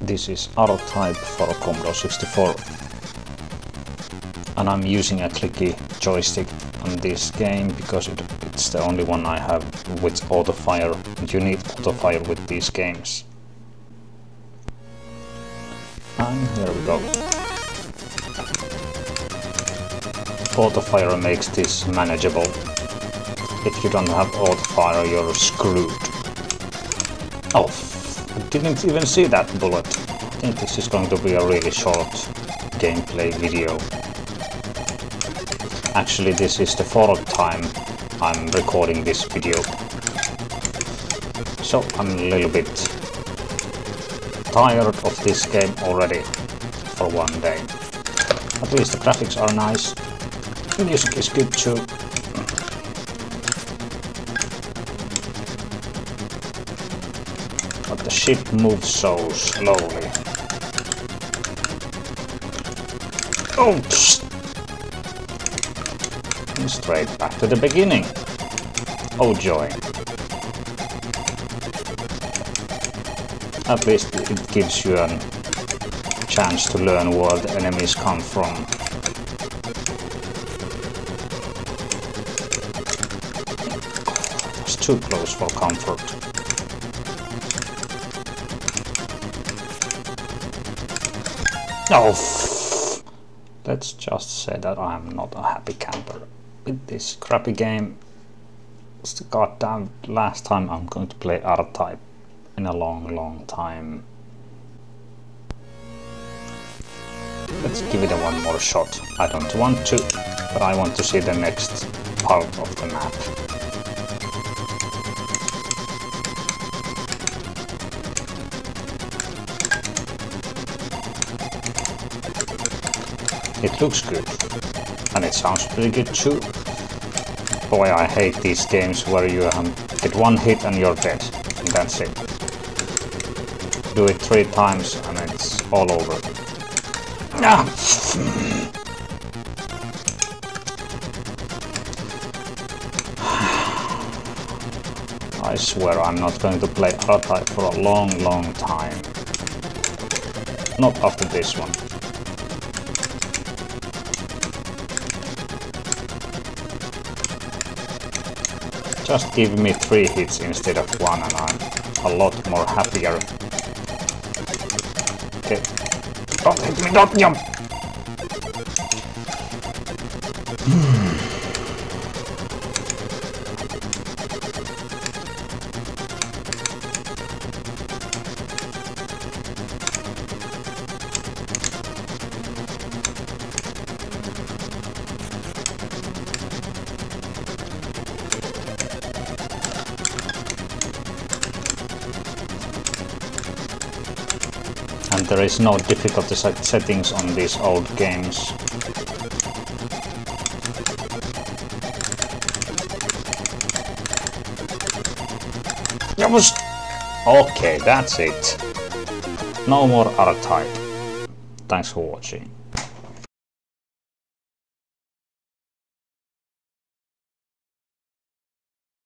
This is R-Type for Commodore 64, and I'm using a clicky joystick on this game because it's the only one I have with auto-fire, and you need auto-fire with these games. And here we go. Auto-fire makes this manageable. If you don't have auto-fire, you're screwed. Oh, I didn't even see that bullet. I think this is going to be a really short gameplay video. Actually, this is the fourth time I'm recording this video. So I'm a little bit tired of this game already for one day. At least the graphics are nice. The music is good too. But the ship moves so slowly. Oh, psst. And straight back to the beginning. Oh joy. At least it gives you a chance to learn where the enemies come from. It's too close for comfort. Oh, let's just say that I'm not a happy camper with this crappy game. It's the goddamn last time I'm going to play R-Type in a long time. Let's give it one more shot. I don't want to, but I want to see the next part of the map. It looks good, and it sounds pretty good too. Boy, I hate these games where you get one hit and you're dead, and that's it. Do it 3 times and it's all over. Ah. I swear I'm not going to play R-Type for a long time. Not after this one. Just give me 3 hits instead of 1 and I'm a lot more happier. Okay. Don't hit me, don't jump! And there is no difficulty settings on these old games. Okay, that's it. No more R-Type. Thanks for watching.